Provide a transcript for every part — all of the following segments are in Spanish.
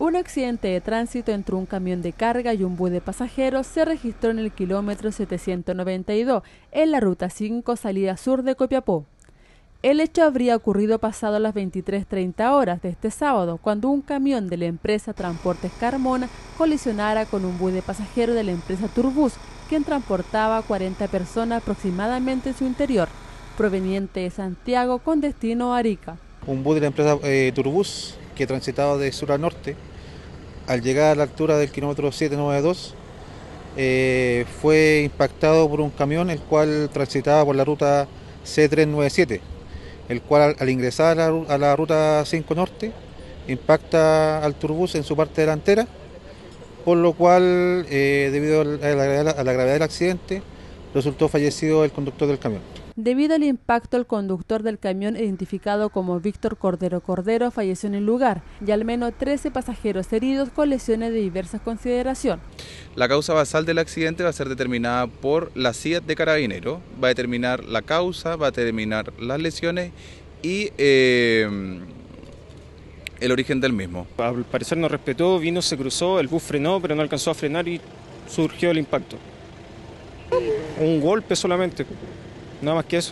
Un accidente de tránsito entre un camión de carga y un bus de pasajeros se registró en el kilómetro 792, en la ruta 5, salida sur de Copiapó. El hecho habría ocurrido pasado las 23:30 horas de este sábado, cuando un camión de la empresa Transportes Carmona colisionara con un bus de pasajeros de la empresa Turbus, quien transportaba 40 personas aproximadamente en su interior, proveniente de Santiago con destino a Arica. Un bus de la empresa Turbus que transitaba de sur a norte, al llegar a la altura del kilómetro 792, fue impactado por un camión el cual transitaba por la ruta C397, el cual al ingresar a la ruta 5 norte impacta al Turbus en su parte delantera, por lo cual, debido a la gravedad del accidente, resultó fallecido el conductor del camión. Debido al impacto, el conductor del camión, identificado como Víctor Cordero Cordero, falleció en el lugar y al menos 13 pasajeros heridos con lesiones de diversas consideraciones. La causa basal del accidente va a ser determinada por la CIAT de Carabineros, va a determinar la causa, va a determinar las lesiones y el origen del mismo. Al parecer no respetó, vino, se cruzó, el bus frenó, pero no alcanzó a frenar y surgió el impacto. Un golpe solamente. Nada más que eso.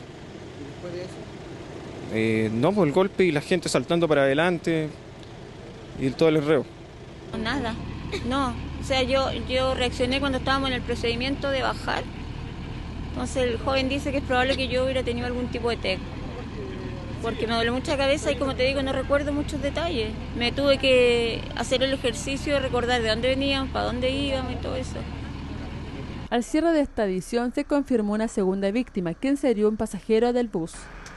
No, pues el golpe y la gente saltando para adelante y todo el enredo. Nada, no. O sea, yo reaccioné cuando estábamos en el procedimiento de bajar. Entonces el joven dice que es probable que yo hubiera tenido algún tipo de TEC. Porque me duele mucho la cabeza y, como te digo, no recuerdo muchos detalles. Me tuve que hacer el ejercicio de recordar de dónde veníamos, para dónde íbamos y todo eso. Al cierre de esta edición se confirmó una segunda víctima, quien sería un pasajero del bus.